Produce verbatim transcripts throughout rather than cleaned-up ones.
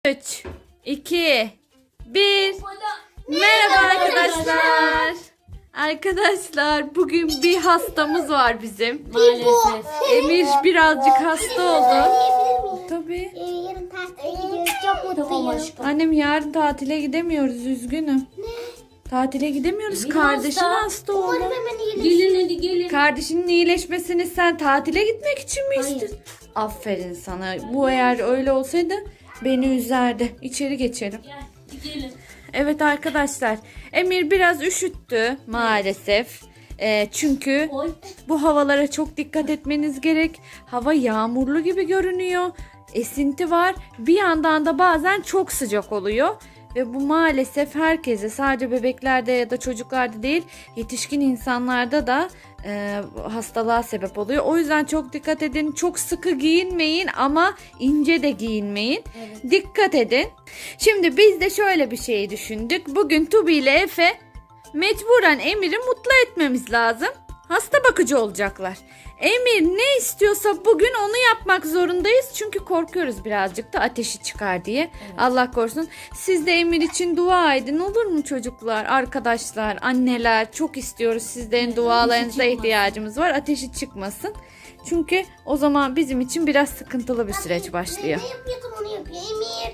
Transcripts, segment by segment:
üç, iki, bir. Merhaba arkadaşlar. Arkadaşlar bugün bir hastamız var bizim. Maalesef. Emir birazcık hasta oldu. Tabii. Yarın tatile gidiyoruz. Çok mutluyum. Annem yarın tatile gidemiyoruz, üzgünüm. Tatile gidemiyoruz. Emir Kardeşin hasta. hasta oldu. Umarım hemen iyileşir. Gelin hadi gelin. Kardeşinin iyileşmesini sen tatile gitmek için mi Hayır. istedin? Aferin sana. Bu eğer öyle olsaydı beni üzerdi. İçeri geçelim. Gel gelin. Evet arkadaşlar, Emir biraz üşüttü maalesef. Ee, çünkü Oy. bu havalara çok dikkat etmeniz gerek. Hava yağmurlu gibi görünüyor. Esinti var. Bir yandan da bazen çok sıcak oluyor. Ve bu maalesef herkese, sadece bebeklerde ya da çocuklarda değil, yetişkin insanlarda da e, hastalığa sebep oluyor. O yüzden çok dikkat edin. Çok sıkı giyinmeyin ama ince de giyinmeyin. Evet. Dikkat edin. Şimdi biz de şöyle bir şey düşündük. Bugün Tubi ile Efe mecburen Emir'i mutlu etmemiz lazım. Hasta bakıcı olacaklar. Emir ne istiyorsa bugün onu yapmak zorundayız. Çünkü korkuyoruz birazcık da ateşi çıkar diye. Evet. Allah korusun. Siz de Emir için dua edin, olur mu çocuklar, arkadaşlar, anneler? Çok istiyoruz. Sizlerin Evet, dualarınıza ateşi ihtiyacımız var. Ateşi çıkmasın. Çünkü o zaman bizim için biraz sıkıntılı bir süreç başlıyor. Ne yapıyorsun onu yapıyor Emir.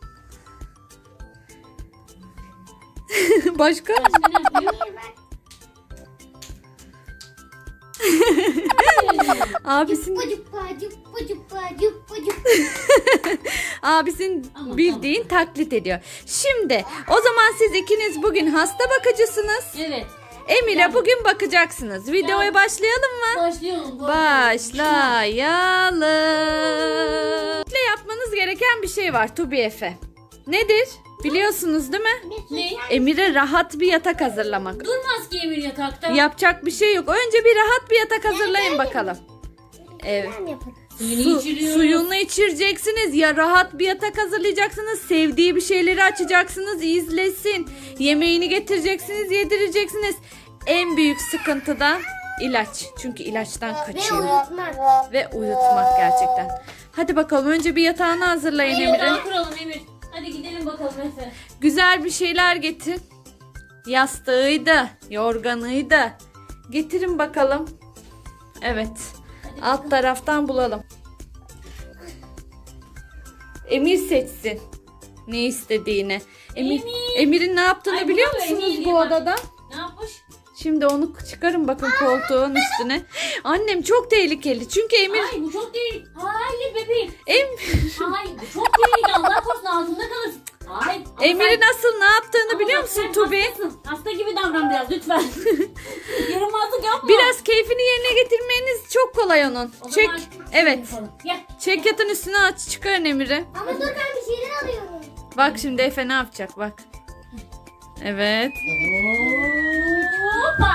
Başka? Emir bak. Abisin, Cuppa cuppa cuppa cuppa cuppa cuppa. abisin Aman, bildiğin taklit ediyor. Şimdi o zaman siz ikiniz bugün hasta bakıcısınız. Evet. Emir'e bugün bakacaksınız. Videoya Ya. başlayalım mı? Başlayalım. Başlayalım. Ne yapmanız gereken bir şey var Tubi Efe. Nedir? Biliyorsunuz değil mi? Ne? Emir'e rahat bir yatak hazırlamak. Durmaz ki Emir yatakta. Yapacak bir şey yok. Önce bir rahat bir yatak hazırlayın bakalım. Evet. Suyunu Su, içiriyoruz. suyunu içireceksiniz. Ya rahat bir yatak hazırlayacaksınız. Sevdiği bir şeyleri açacaksınız. İzlesin. Yemeğini getireceksiniz. Yedireceksiniz. En büyük sıkıntı da ilaç. Çünkü ilaçtan Ve kaçıyor. uyutmak. Ve uyutmak gerçekten. Hadi bakalım, önce bir yatağını hazırlayın Hadi Emir'e. yatağı kuralım Emir. Hadi gidelim bakalım Efe. Güzel bir şeyler getir. Yastığıydı, yorganıydı. Getirin bakalım. Evet. Alt taraftan bulalım. Emir seçsin ne istediğini. Emir, Emir. Emir'in ne yaptığını Ay, biliyor bu da musunuz Emir bu bak. odada? Ne yapmış? Şimdi onu çıkarın bakın koltuğun üstüne. Annem çok tehlikeli. Çünkü Emir Ay bu çok değil. Hayır bebeğim. Em Hayır bu çok değil. Allah korusun ağzında kalırsın. Hayır. ama Emir'i sen- nasıl ne yaptığını ama biliyor bak musun sen Tubi? hastasın. Hasta gibi davran biraz lütfen. Yaramazlık yapma. Biraz keyfini yerine getirmeniz çok kolay onun. O Çek. zaman Evet. yapalım. Gel. Çek yatın üstüne, aç, çıkarın Emir'i. Ama dur ben bir şeyler alıyorum. Bak şimdi Efe ne yapacak bak. Evet. Hoppa.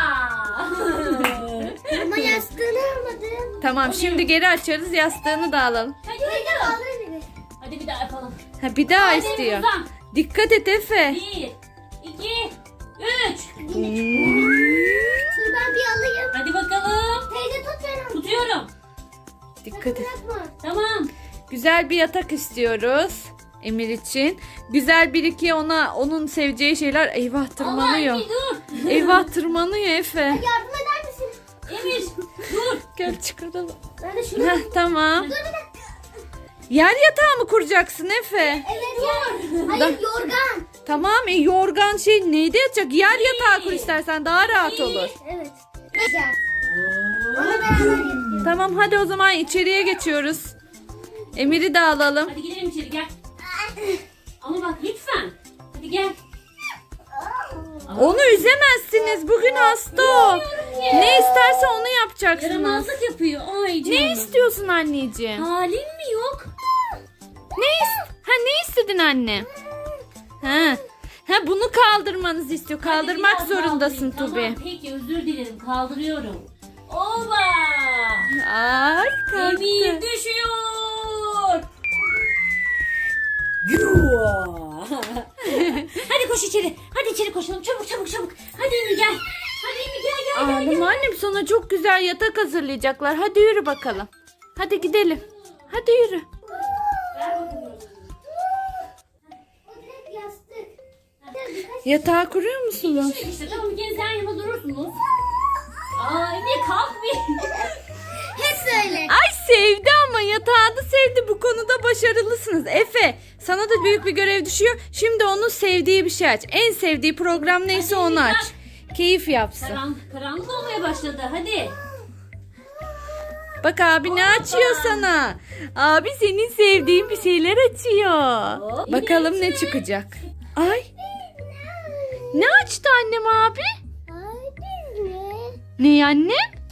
Ama yastığını almadım. Tamam, şimdi geri açarız, yastığını da alalım. Hadi bakalım. Hadi bir daha yapalım. Ha, bir daha Hadi istiyor. uzan. Dikkat et Efe. Bir, iki, üç. Hmm. Dur ben bir alayım. Hadi bakalım. Teyze tut beni. Tutuyorum. Dikkat et. Bırakma. Tamam. Güzel bir yatak istiyoruz Emir için. Güzel bir iki ona onun seveceği şeyler. Eyvah, Allah tırmanıyor. Emir dur. Eyvah, tırmanıyor Efe. Yardım eder misin? Emir dur. Gel çıkaralım. Ben de şunu. Heh, tamam. Dur bir dakika. Yer yatağı mı kuracaksın Efe? Evet dur. Hayır yorgan. Tamam, e, yorgan şey neyde yatacak? Yer yatağı kur istersen, daha rahat olur. Evet. Güzel. Onu beraber yapıyoruz. Tamam, hadi o zaman içeriye geçiyoruz. Emir'i de alalım. Hadi gidelim içeri gel. Ama bak lütfen. Hadi gel. Onu üzemezsiniz. Bugün hasta o. Ne isterse onu yapacaksınız. Yaramazlık yapıyor. Ay canım. Ne istiyorsun anneciğim? Halin mi yok? Ne is- Ha, ne istedin anne? Ha. Ha, bunu kaldırmanızı istiyor. Kaldırmak Hadi biraz zorundasın kaldırayım. Tubi. Tamam peki özür dilerim kaldırıyorum. Oba! Ay, Emir kalktı. düşüyor. Hadi koş içeri. Hadi içeri koşalım. Çabuk çabuk çabuk. Hadi Emir gel. Hadi Emir gel gel gel. Ağlama annem, sana çok güzel yatak hazırlayacaklar. Hadi yürü bakalım. Hadi gidelim. Hadi yürü. Ver bakalım. Yatağı kuruyor musunuz? İşte, işte tamam bir kez yan yana durursunuz. Aa Emir kalk bir. Hep böyle. Ay sevdi ama yatağını sevdi. Bu konuda başarılısınız. Efe sana da büyük bir görev düşüyor. Şimdi onun sevdiği bir şey aç. En sevdiği program neyse Hadi onu Emir, aç. Keyif yapsın. Karan, karanlık olmaya başladı hadi. Bak abi ne açıyor sana? Abi senin sevdiğin bir şeyler açıyor. Oo, Bakalım iyi. ne çıkacak. Ay. Ne açtı annem abi? Ne anne?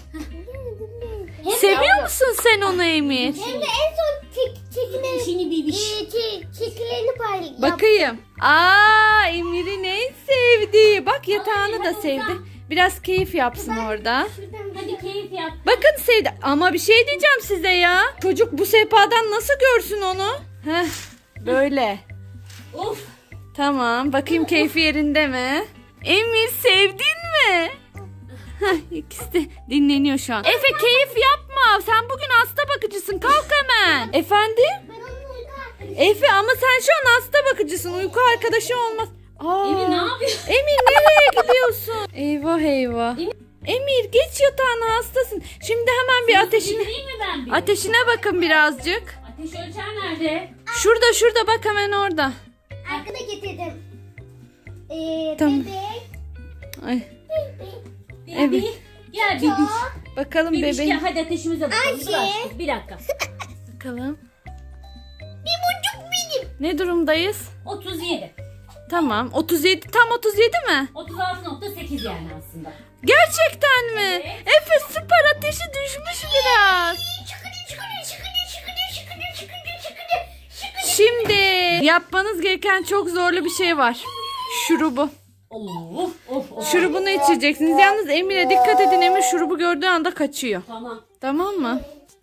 Seviyor musun sen onu Emir? Hem de en son çek, çekilen, İşini bibiş. e, çek, çekilerini paylaşıyor. Bakayım. Aa Emir'in en sevdiği. Bak yatağını da sevdi. Biraz keyif yapsın orada. Hadi keyif yap. Bakın sevdi. Ama bir şey diyeceğim size ya. Çocuk bu sehpadan nasıl görsün onu? Heh, böyle. Of. Tamam. Bakayım keyfi yerinde mi? Emir sevdin mi? Heh, ikisi de dinleniyor şu an. Efe keyif yapma. Sen bugün hasta bakıcısın. Kalk hemen. Efendim? Ben onun uyku arkadaşım. Efe ama sen şu an hasta bakıcısın. Uyku arkadaşı olmaz. Aa, Emir ne yapıyorsun? Emir nereye gidiyorsun? Eyvah eyvah. Emir- Emir geç yatağına hastasın. Şimdi hemen bir ateşine Getireyim mi ben bir? ateşine bakın birazcık. Ateş ölçer nerede? Şurada şurada bak hemen orada. Arkada getirdim. Ee, Tamam. Bebek. Ay, Bir, Evet. bir, gel bibiş. bakalım Bibiş bebeğim. gel hadi ateşimize bakalım. Ayşe. Dur aşkım, bir dakika. Bakalım. Bir buçuk benim. Ne durumdayız? otuz yedi. Tamam. otuz yedi tam otuz yedi mi? otuz altı nokta sekiz yani aslında. Gerçekten mi? Evet. Efe süper ateşi düşmüş biraz. Çıkıdı çıkıdı çıkıdı çıkıdı çıkıdı çıkıdı çıkıdı çıkıdı. Şimdi yapmanız gereken çok zorlu bir şey var. Şurubu. Of of of. Şurubunu içeceksiniz. Yalnız Emir'e dikkat edin. Emir şurubu gördüğü anda kaçıyor. Tamam. Tamam mı?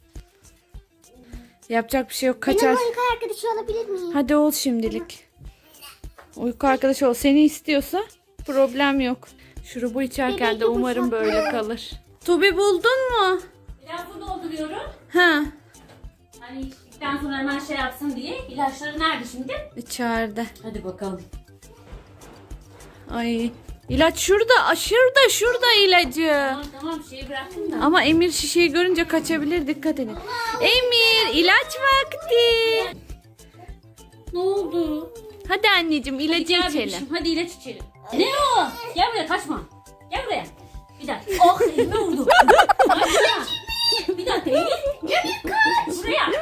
Yapacak bir şey yok. Benim Kaçar. uyku arkadaşı olabilir miyim? Hadi ol şimdilik. Uyku arkadaşı ol. Seni istiyorsa problem yok. Şurubu içerken de Bebek umarım yapacak. böyle kalır. Tubi buldun mu? Biraz su dolduruyorum. Ha, Hani içtikten sonra hemen şey yapsın diye. İlaçları nerede şimdi? içeride. Hadi bakalım. Ay, ilaç şurada. Aa, Şurada, şurada ilacı. Tamam tamam şeyi bıraktım da. Ama Emir şişeyi görünce kaçabilir. Dikkat edin. Emir, ilaç vakti. Ne oldu? Hadi anneciğim ilacı Gel içelim. bebişim, hadi ilaç içelim. Ne o? Gel buraya kaçma. Gel buraya. Bir dakika. Oh elime vurdu. Kaçma. Bir dakika Elif. Buraya.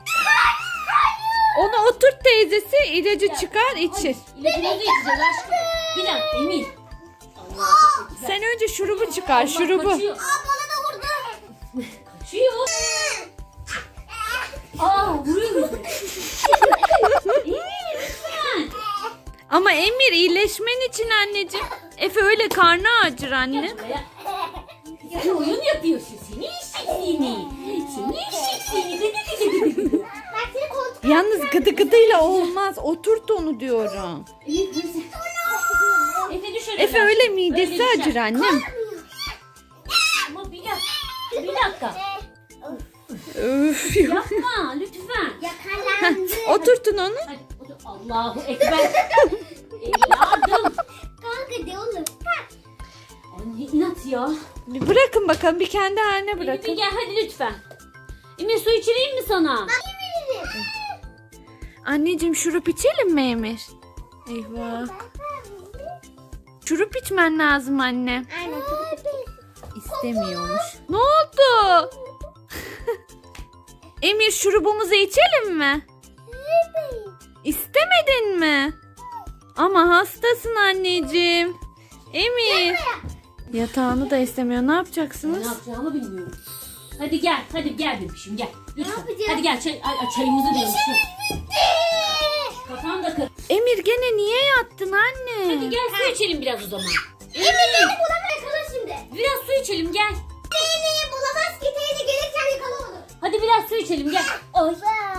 Onu oturt teyzesi. İlacı çıkar içir. İlacımızı içeceğiz aşkım. Bir dakika Emir. Allah. Sen önce şurubu çıkar. Şurubu. Kaçıyor. Aa, bana da vurdu. Kaçıyor. Aa vuruyor bizi. Emir lütfen. Ama Emir iyileşmen için anneciğim. Efe öyle karnı acır anne. Buraya. Sen oyun yapıyorsun. Seni eşek seni. Seni eşek seni. Ben seni koltuk. Yalnız gıdı gıdıyla olmaz. Oturt onu diyorum. Elif dur sen. Efe düşer. Efe öyle midesi Öyle düşer. acır annem. Ama bir dakika. Bir dakika. Öf. Yapma lütfen. Yakalandı. Oturtun onu. Hadi otur. Allahu Ekber. Evladım. Kanka de oğlum. Anne inat ya. Bir bırakın bakalım. Bir kendi haline Emir bir bırakın. gel hadi lütfen. Emir su içireyim mi sana? Anneciğim şurup içelim mi Emir? Eyvah. Şurup içmen lazım anne. Aynen çok İstemiyormuş. Ne oldu? Emir şurubumuzu içelim mi? İstemedin mi? Ama hastasın anneciğim. Emir. Yatağını da istemiyor. Ne Ne yapacaksınız? yapacağımı bilmiyorum. Hadi gel, hadi gel bebişim gel. Lütfen. yapacağız? Hadi gel çay, ay, ay, çayımızı diyormuşum. Kafam da kır. Emir gene niye yattın anne? Hadi gel su içelim biraz o zaman. Emir beni bulamaz yakala şimdi. Biraz su içelim gel. Beni bulamaz ki teyze gelirken yakala onu. Hadi biraz su içelim gel. Ay.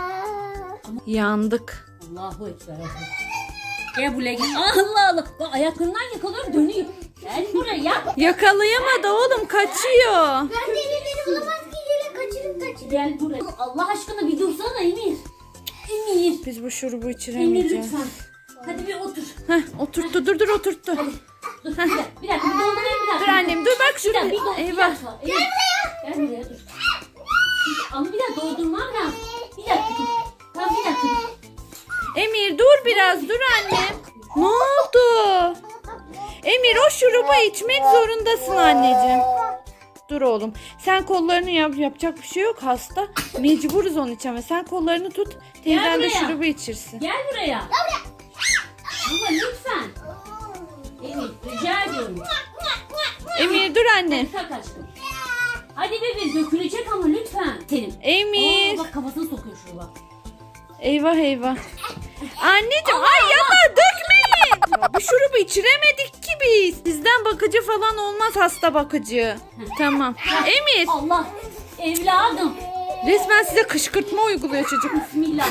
Yandık. Allahu Ekber. Gel buraya gel. Allah Allah. Bak ayaklarından yakalıyorum dönüyor. Gel buraya. Yakalayamadı oğlum kaçıyor. Ben de Emir beni bulamaz ki yere kaçırıp kaçırıp. Gel buraya. Allah aşkına bir dursana Emir. Emir. Biz bu şurubu Emir içiremeyeceğiz. lütfen. Hadi bir otur. Heh, oturttu dur dur oturttu. Dur bir dakika. Bir dakika. Bir doldurayım bir dakika. Dur annem dur bak Bir şuraya. dakika. Bir doldur. Eyvah. Gel buraya. Gel buraya dur. Ama bir dakika doldurmam lazım. Bir dakika dur. Tamam bir dakika dur. Emir dur biraz dur annem. Ne oldu? Emir o şurubu içmek zorundasın anneciğim. Dur oğlum. Sen kollarını yap, yapacak bir şey yok hasta. Mecburuz onun için. Sen kollarını tut. Teyzen de buraya. şurubu içirsin. Gel buraya. Ama lütfen. Emir rica ediyorum. Emir dur annem. Kalk aşkım. Hadi bebeğim dökülecek ama lütfen. Senin. Emir. Oo, bak kafasını sokuyor şuna bak. Eyvah eyvah. Anneciğim ay yapma dökmeyin. Ya, bu şurubu içiremedik ki biz. Sizden bakıcı falan olmaz hasta bakıcı. Tamam. Emir. Allah. Evladım. Resmen size kışkırtma uyguluyor çocuk. Bismillah.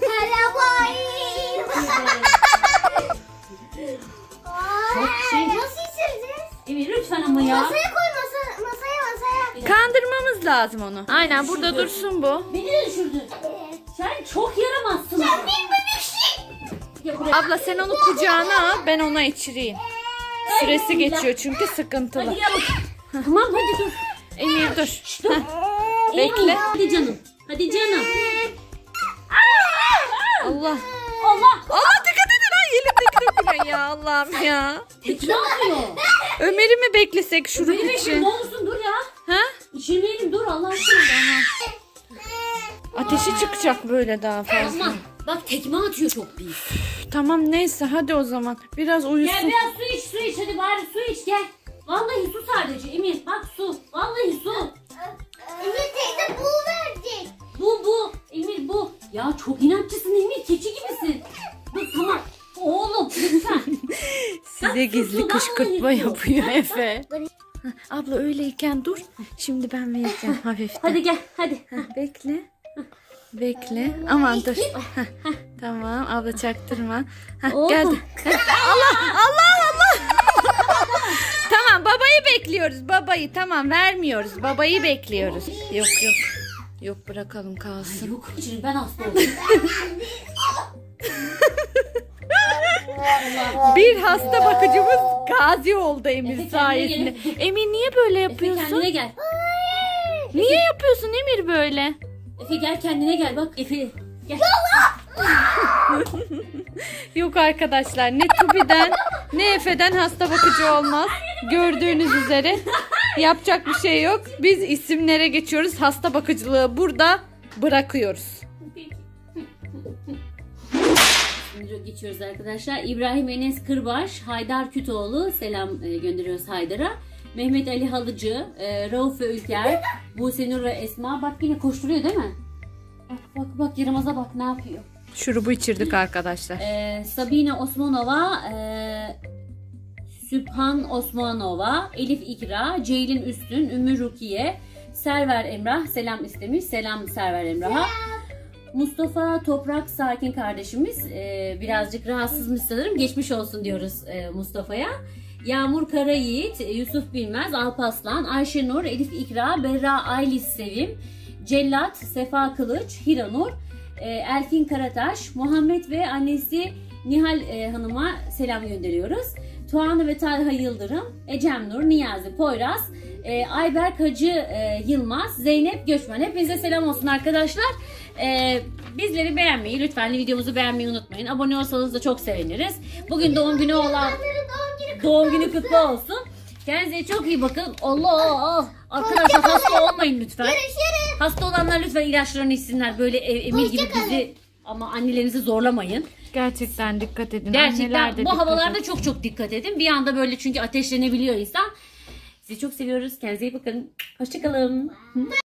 Çok şey. Nasıl içireceğiz? Emir lütfen ama ya. Masaya koy masa, masaya masaya. Kandırmamız lazım onu. Aynen burada dursun bu. Beni de düşürdün. Sen çok yaramazsın. Sen bir bebeksin. Ya buraya. Abla sen onu kucağına al ben ona içireyim. Süresi geçiyor çünkü sıkıntılı. Hadi gel bakalım. Tamam hadi dur. Emir dur. Dur. Bekle. Emir, hadi canım. Hadi canım. Allah. Allah. Allah dikkat edin ha elimdeki dökülen ya Allah'ım ya. Peki ne yapıyor? Ömer'i mi beklesek şurup Benim için için? ne olsun dur ya. Ha? İçirmeyelim dur Allah aşkına. Ateşi çıkacak böyle daha fazla. Aman bak tekme atıyor çok büyük. Tamam neyse hadi o zaman. Biraz Gel uyusun. biraz su iç su iç hadi bari su iç gel. Vallahi su sadece Emir bak su. Vallahi su. Emir teyze bul verecek. Bu bu Emir bu. Ya çok inatçısın Emir keçi gibisin. Dur tamam. Oğlum lütfen. Size gizli kışkırtma yapıyor Efe. Hah, abla öyleyken dur. Şimdi ben vereceğim hafiften. Hadi gel hadi. Hah, bekle. Bekle. Aman dur. Hah, tamam abla çaktırma. Hah, Oldu. geldi. Hah, Allah Allah Allah. Tamam babayı bekliyoruz babayı. Tamam vermiyoruz. Babayı bekliyoruz. Yok yok. Yok bırakalım kalsın. Yok içerim ben hasta oldum. Bir hasta bakıcımız gazi oldu Emir Efe, sayesinde. kendine gel. Emir niye böyle Efe yapıyorsun? kendine gel. Niye yapıyorsun Emir böyle? Efe gel kendine gel bak Efe. Gel. Yok arkadaşlar ne Tubi'den ne Efe'den hasta bakıcı olmaz. Gördüğünüz üzere yapacak bir şey yok. Biz isimlere geçiyoruz. Hasta bakıcılığı burada bırakıyoruz. Şimdi geçiyoruz arkadaşlar. İbrahim Enes Kırbaş, Haydar Kütoğlu selam e, gönderiyoruz Haydar'a. Mehmet Ali Halıcı, e, Rauf ve Ülker, Buse Nur ve Esma. Bak yine koşturuyor değil mi? Bak bak bak Yaramaz'a bak ne yapıyor. Şurubu içirdik arkadaşlar. E, Sabine Osmanova, e, Sübhan Osmanova, Elif İkra, Ceylin Üstün, Ümmü Rukiye, Server Emrah selam istemiş. Selam Server Emrah'a. Mustafa Toprak Sakin kardeşimiz e, birazcık rahatsızmış sanırım. Geçmiş olsun diyoruz e, Mustafa'ya. Yağmur Karayiğit, e, Yusuf Bilmez, Alpaslan, Ayşenur, Elif İkra, Berra Aylis Sevim, Cellat, Sefa Kılıç, Hiranur, e, Elfin Karataş, Muhammed ve annesi Nihal e, Hanım'a selam gönderiyoruz. Tuğanı ve Talha Yıldırım, Ecem Nur, Niyazi Poyraz, e, Ayberk Hacı e, Yılmaz, Zeynep Göçmen. Hepinize selam olsun arkadaşlar. E, bizleri beğenmeyi, lütfen videomuzu beğenmeyi unutmayın. Abone olsanız da çok seviniriz. Bugün doğum günü olan doğum günü kutlu olsun. Kendinize çok iyi bakın. Allah! Arkadaşlar hasta olmayın lütfen. Hasta olanlar lütfen ilaçlarını içsinler. Böyle e, Emir gibi bizi ama annelerinizi zorlamayın. Gerçekten dikkat edin. Gerçekten Anneler de bu dikkat havalarda edin. çok çok dikkat edin. Bir anda böyle çünkü ateşlenebiliyor insan. Sizi çok seviyoruz. Kendinize iyi bakın. Hoşçakalın.